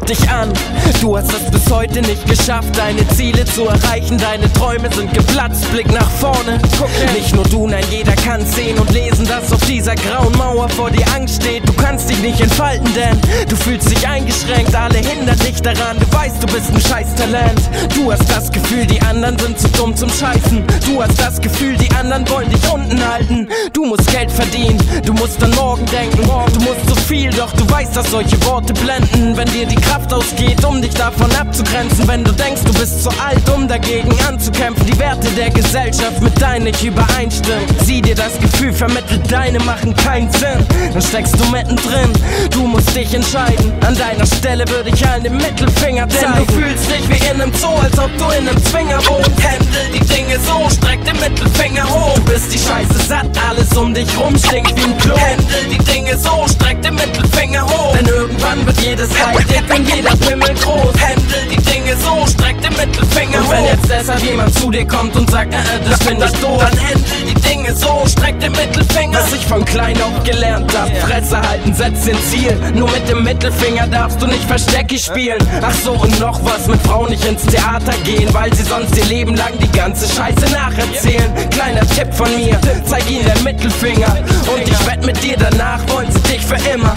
dich an. Du hast es bis heute nicht geschafft, deine Ziele zu erreichen. Deine Träume sind geplatzt, Blick nach vorne. Nicht nur du, nein, jeder kann sehen und lesen, dass auf dieser grauen Mauer vor dir Angst steht. Du kannst dich nicht entfalten, denn du fühlst dich eingeschränkt. Alle hindern dich daran, du weißt, du bist ein Scheißtalent. Du hast das Gefühl, die anderen sind zu dumm zum Scheißen. Du hast das Gefühl, die anderen wollen dich unten halten. Du musst Geld verdienen, du musst an morgen denken. Du musst so viel, doch du weißt, dass solche Worte blenden. Wenn dir die Kraft ausgeht, um dich davon abzugrenzen. Wenn du denkst, du bist zu alt, um dagegen anzukämpfen. Die Werte der Gesellschaft mit deinen nicht übereinstimmen. Sieh dir das Gefühl vermittelt, deine machen keinen Sinn. Dann steckst du mittendrin, du musst dich entscheiden. An deiner Stelle würde ich allen den Mittelfinger zeigen. Denn du fühlst dich wie in einem Zoo, als ob du in einem Zwinger wohnst. Händel die Dinge so, streck den Mittelfinger hoch. Du bist die Scheiße satt, alles um dich rum stinkt wie ein Klo. Händel die Dinge so, streck den Mittelfinger hoch. Denn irgendwann wird jedes Hai dick und jeder Pimmel groß. Händel die Dinge so, streck den Mittelfinger hoch. Und wenn jetzt deshalb jemand zu dir kommt und sagt, das find ich doof, dann händel die Dinge so, streck den Mittelfinger. Was ich von klein auf gelernt hab, Fresse halten, setz den Ziel. Nur mit dem Mittelfinger darfst du nicht Verstecke spielen. Ach so, und noch was, mit Frauen nicht ins Theater gehen, weil sie sonst ihr Leben lang die ganze Scheiße nacherzählen. Kleiner Tipp von mir, zeig ihnen den Mittelfinger. Und ich wett mit dir, danach wollen sie dich für immer.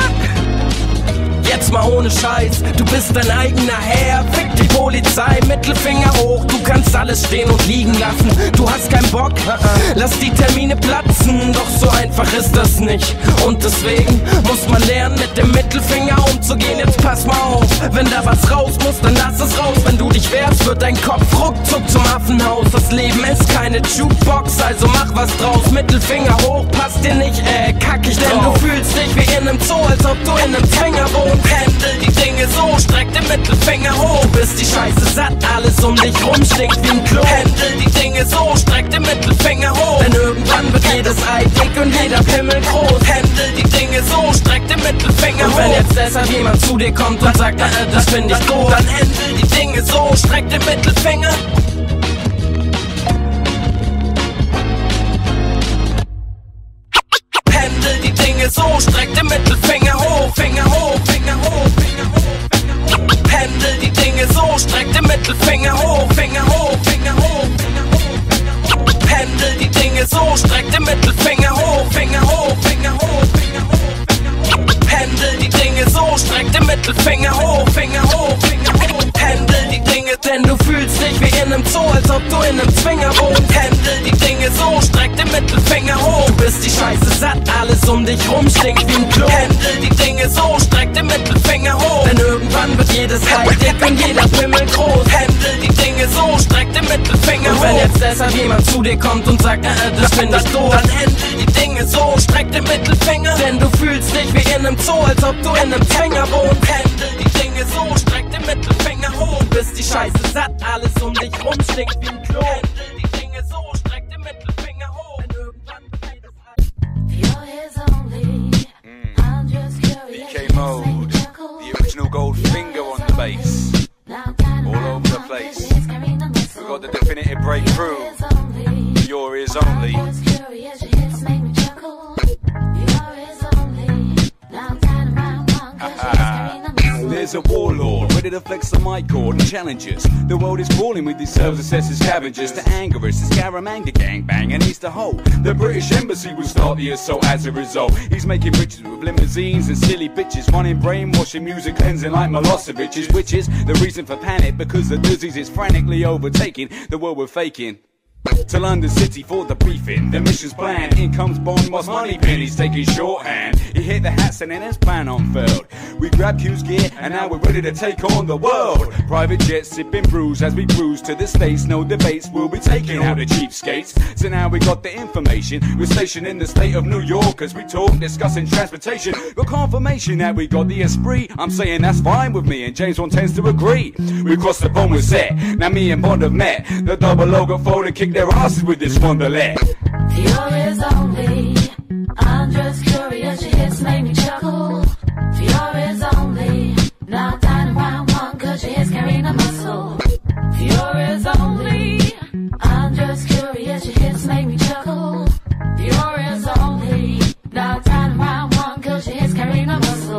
Jetzt mal ohne Scheiß, du bist dein eigener Herr. Fick die Polizei, Mittelfinger hoch. Du kannst alles stehen und liegen lassen. Du hast keinen Bock, lass die Termine platzen. Doch so einfach ist das nicht. Und deswegen muss man lernen, mit dem Mittelfinger umzugehen. Jetzt pass mal auf, wenn da was raus muss, dann lass es raus. Wenn du dich wehrst, wird dein Kopf ruckzuck zum Affenhaus. Das Leben ist keine Jukebox, also mach was draus. Mittelfinger hoch, passt dir nicht, kackig drauf. Denn du fühlst dich wie in einem Zoo, als ob du in einem Zwinger wohnst. Händel die Dinge so, streck den Mittelfinger hoch. Du bist die Scheiße satt, alles um dich rum stinkt wie ein Klo. Händel die Dinge so, streck den Mittelfinger hoch. Denn irgendwann wird jedes Ei dick und jeder Pimmel groß. Händel die Dinge so, streck den Mittelfinger hoch. Und wenn jetzt deshalb jemand zu dir kommt und sagt, das find ich doof, dann händel die Dinge so, streck den Mittelfinger. Händel die Dinge so, streck den Mittelfinger hoch. Finger hoch, Finger hoch, Finger hoch. Händel die Dinge so, streck den Mittelfinger hoch. Finger hoch, Finger hoch, Finger hoch. Händel die Dinge so, streck den Mittelfinger hoch. Finger hoch, Finger hoch, Finger hoch. Händel die Dinge so, streck den Mittelfinger hoch. Finger hoch, Finger hoch. Händel die Dinge, denn du fühlst dich wie in einem Zoo, als ob du in einem Zwinger wohnst. Händel die Dinge so, streck den Mittelfinger hoch. Du bist die Scheiße satt, alles um dich rum stinkt wie ein Klo. Händel die Dinge so, streck den Mittelfinger hoch. Denn irgendwann wird jedes Hai dick und jeder Pimmel groß. Händel die Dinge so, streck den Mittelfinger hoch. Und wenn jetzt deshalb jemand zu dir kommt und sagt, das find ich doof, dann händel die Dinge so, streck den Mittelfinger. Denn du fühlst dich wie in einem Zoo, als ob du in einem Zwinger wohnst. Händel die Dinge so, streck den Mittelfinger hoch. Du bist die Scheiße satt, alles um dich rum stinkt wie ein Klo. Händel die Dinge so, streck den Mittelfinger hoch. Denn irgendwann wird jedes BK Mode, the original Goldfinger on the bass, all over the place. We got the definitive breakthrough. Your ears only. There's a warlord ready to flex the mic cord and challenge us. The world is crawling with these self-assessed scavengers to anger us. The Scaramanga gangbang and he's the whole. The British Embassy will start the assault as a result. He's making riches with limousines and silly bitches, running brainwashing music, cleansing like Milosevic's, which is the reason for panic because the disease is frantically overtaking the world we're faking. To London City for the briefing, the mission's planned. In comes Bond, Moss Moneypin, he's taking shorthand. He hit the hats and then his plan unfurled. We grabbed Q's gear and now we're ready to take on the world. Private jets sipping brews as we cruise to the States. No debates, we'll be taking out the cheapskates. So now we got the information. We're stationed in the state of New York as we talk, discussing transportation. Got confirmation that we got the esprit. I'm saying that's fine with me and James Bond tends to agree. We crossed the bond, we're set. Now me and Bond have met. The double O got folded, kicked their asses with this wonderland. Your ears only. I'm just curious, your hits make me chuckle. Your ears only. Not down around one, cause your hits carry the muscle. Your ears only. I'm just curious, your hits make me chuckle. Your ears only. Not down around one, cause your hits carry the muscle.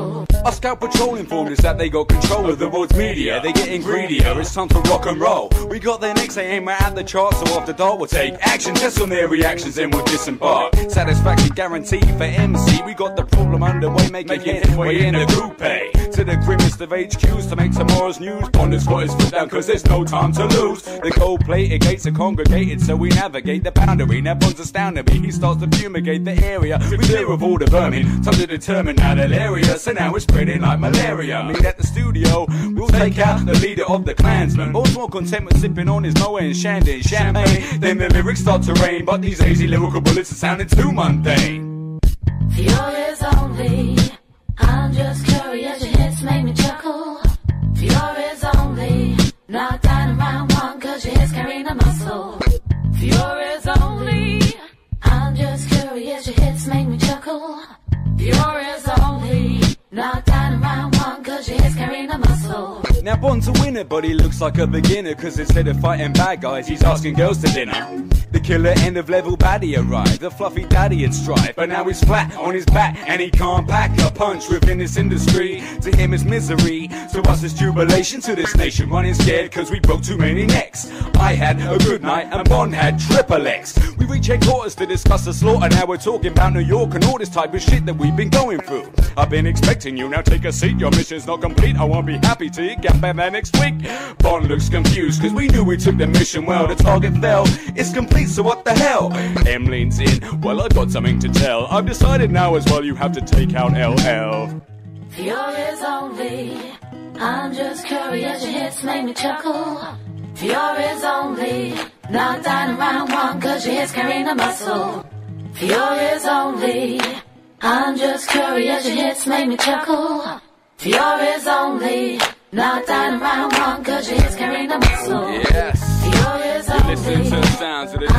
Our scout patrol informed us that they got control of the world's media. They're getting greedier, it's time to rock and roll. We got their next, they aim right at the charts, so after dark we'll take action, test on their reactions, then we'll disembark. Satisfaction guaranteed for MC, we got the problem underway, making headway in the group A. To the grimmest of HQs to make tomorrow's news. Ponder's got his foot down cause there's no time to lose. The gold-plated gates are congregated, so we navigate the boundary. Now Bond's astounding me, he starts to fumigate the area. We clear of all the vermin, time to determine that hilarious. So now we're spreading like malaria. Meet at the studio, we'll take out the leader of the Klansmen. Bond's more content with sipping on his Moët and Shandy champagne. Then the lyrics start to rain, but these lazy lyrical bullets are sounding too mundane. Fiore's only, I'm just curious, your hits make me chuckle. Fiore's only, not down around one, cause your hits carry the muscle. Fiore's only, I'm just curious, your hits make me chuckle. Fiore's only, not down around one, cause your hits carry the muscle. Now Bond's a winner, but he looks like a beginner, cause instead of fighting bad guys, he's asking girls to dinner. The killer end of level baddie arrived, the fluffy daddy had strive, but now he's flat on his back and he can't pack a punch within this industry. To him it's misery, to us it's jubilation, to this nation running scared cause we broke too many necks. I had a good night and Bond had triple X. We reach headquarters to discuss the slaughter, now we're talking about New York and all this type of shit that we've been going through. I've been expecting you, now take a seat, your mission's not complete, I won't be happy till you get back there next week. Bond looks confused cause we knew we took the mission well, the target fell, it's complete, so what the hell? M leans in, well I've got something to tell, I've decided now as well you have to take out LL. Fiore's only, I'm just curious, your hits make me chuckle. Fiore's only, not down around one, cause your hits carry the muscle. Fiore's only, I'm just curious, your hits make me chuckle. Fiore's only, not down around one, cause your hits carry the muscle. Yes. Fiore's You're listening to the sounds of the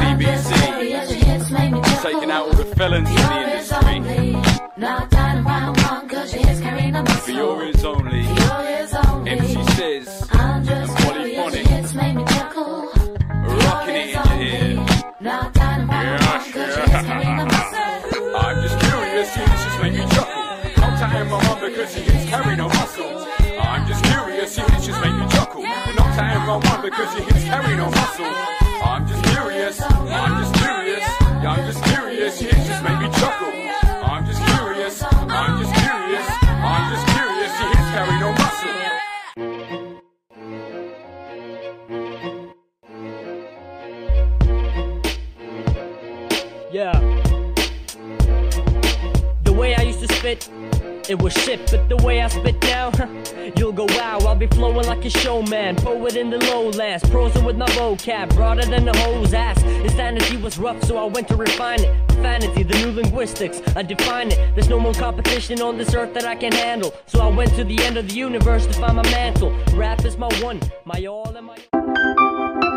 DBC, taking out all the felons in the industry. Not down around one, cause your hits carry the muscle. Fiore's only, MC Says, and Polyphonic, rocking it in your ear. Not down around one, cause your hits carry the muscle. I'm just curious, you just make me chuckle. Not tatting my mum because she hits carry no muscle. I'm just curious, you just make me chuckle. Not tatting my mum because she hits carry no muscle. I'm just curious, I'm just curious, yeah, I'm just curious, you just make me chuckle. I'm just curious, I'm just curious, I'm just curious, you hits carry no muscle. Yeah. The way I used to spit, it was shit, but the way I spit now, you'll go wow, I'll be flowing like a showman, poet in the lowlands, prosing with my vocab, broader than the hoe's ass. Insanity was rough, so I went to refine it. Profanity, the new linguistics, I define it. There's no more competition on this earth that I can handle, so I went to the end of the universe to find my mantle. Rap is my one, my all and my...